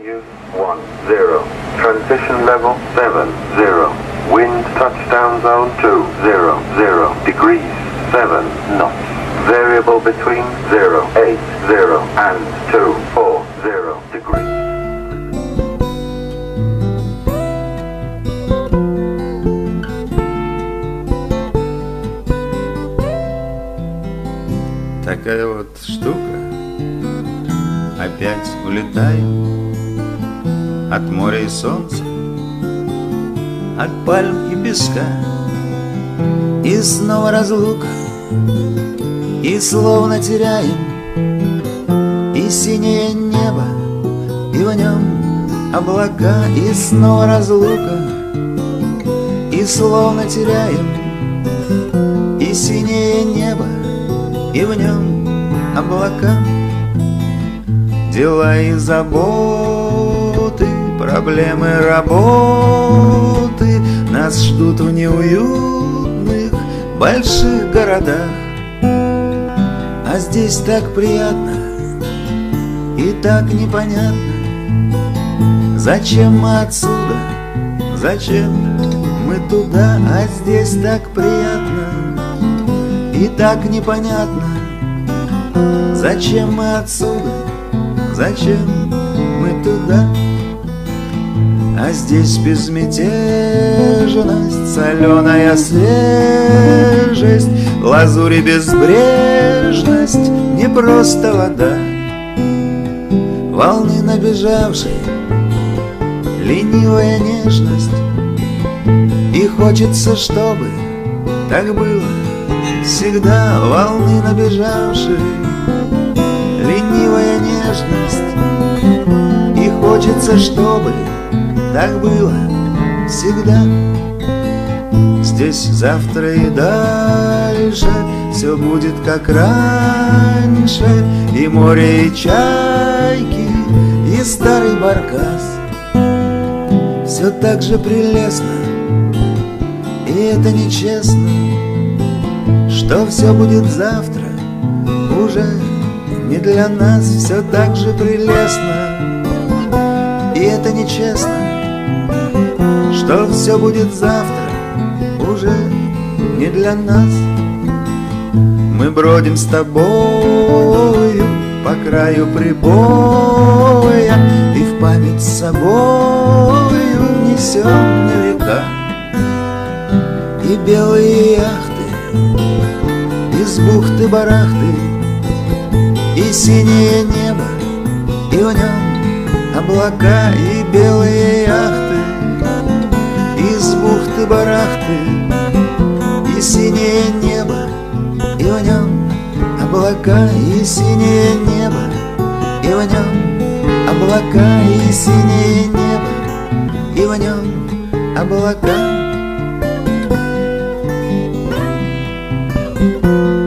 Use 10. Transition level 70. Wind touchdown zone 200 degrees 7 knots. Variable between 080 and 240 degrees. Такая вот штука. Опять улетаем от моря и солнца, от пальм и песка. И снова разлука, и словно теряем и синее небо, и в нем облака. И снова разлука, и словно теряем и синее небо, и в нем облака. Дела и заботы, проблемы работы нас ждут в неуютных больших городах. А здесь так приятно и так непонятно, зачем мы отсюда, зачем мы туда. А здесь так приятно и так непонятно, зачем мы отсюда, зачем мы туда. А здесь безмятежность, соленая свежесть, лазурь и безбрежность, не просто вода. Волны набежавшие, ленивая нежность. И хочется, чтобы так было всегда. Волны набежавшие, ленивая нежность. И хочется, чтобы так было всегда. Здесь завтра и дальше все будет как раньше. И море, и чайки, и старый баркас. Все так же прелестно, и это нечестно, что все будет завтра уже не для нас. Все так же прелестно, и это нечестно, что все будет завтра уже не для нас. Мы бродим с тобою по краю прибоя, и в память с собою несем на века. И белые яхты из бухты-барахты, и синее небо, и в нем облака. И белые яхты из бухты-барахты, и синее небо, и в нем облака. И синее небо, и в нем облака. И синее небо, и в нем облака.